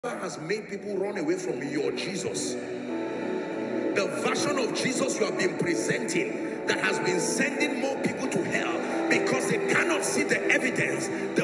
has made people run away from your Jesus. The version of Jesus you have been presenting that has been sending more people to hell because they cannot see the evidence. The